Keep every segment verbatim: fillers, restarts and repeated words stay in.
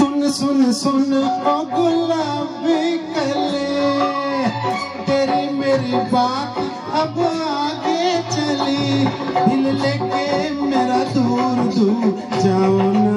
सुन सुन सुन ओ गुलाबी कले, तेरी मेरी बात अब आगे चली, दिल लेके मेरा दूर दूर जाओ ना।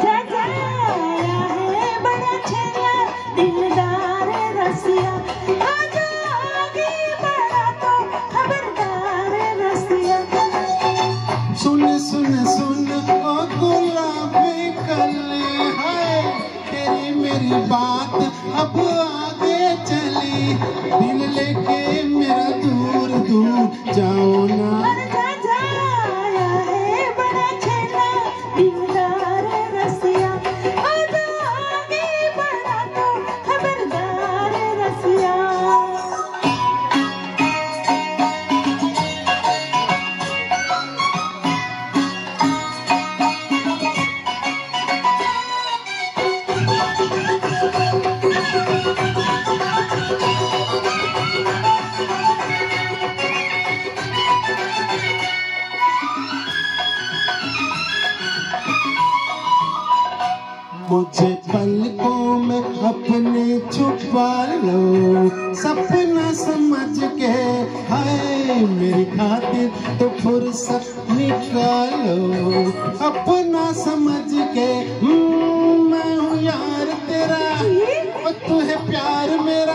सुन सुन सुन ओ गुलाबी कली, हाय तेरी मेरी बात अब आगे चली, दिल लेके मेरा दूर दूर जाओ ना। मुझे पलकों में अपने छुपा लो, सपना समझ के, हाय मेरी खातिर तो फुर्सत निकालो, अपना समझ के। मैं हूँ यार तेरा और तू है प्यार मेरा,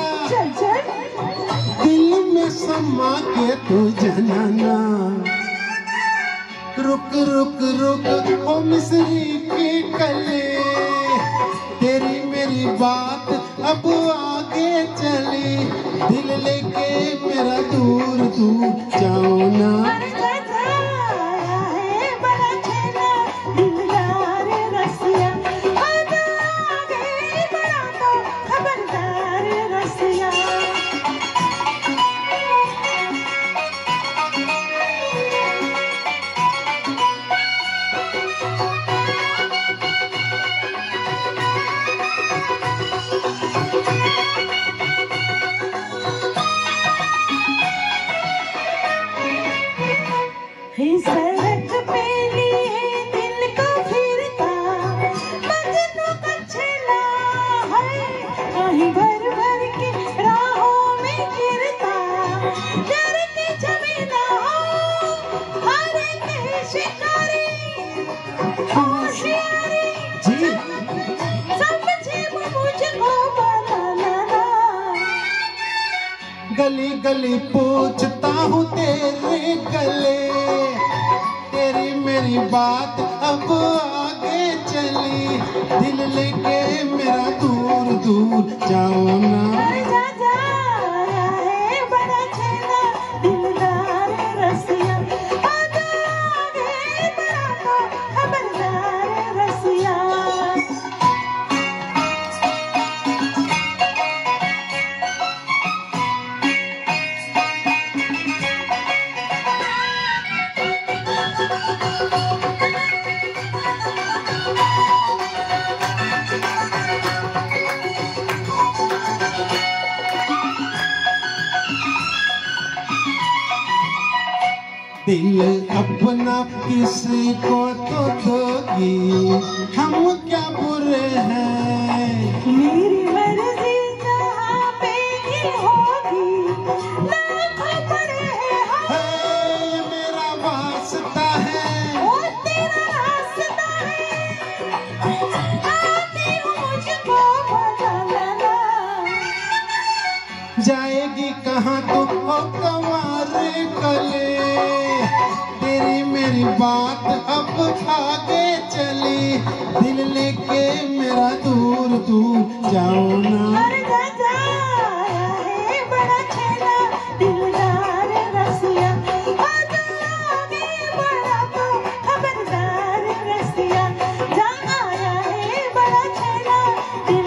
दिल में समा के तू जनाना। रुक रुक रुक ओ मिस्री की कले, तेरी मेरी बात अब आगे चली, दिल लेके मेरा दूर दूर जाओ ना। सड़क पे लिए दिल को फिरता, मजनू का चला है, कहीं भर भर के राहों में गिरता, डर के जमीना हर के शिकारी, होशियारी जी समझे मुझको बनाना। गली गली पूछता हूँ तेरे गले, तेरी मेरी बात अब आगे चली, दिल लेके मेरा दूर दूर जाओ ना। दिल अपना किसी को तो दोगी, हम क्या बुरे हैं, मेरी मर्जी जहाँ पे ही होगी, ना खबर है है ये मेरा वास्ता है, वो तेरा रास्ता है, आती हूँ मुझको बदलना। जाएगी कहाँ तू ओ कंवारे कले, तेरी मेरी बात अब आगे चली, दिल लेके मेरा दूर दूर जाओ ना। दिल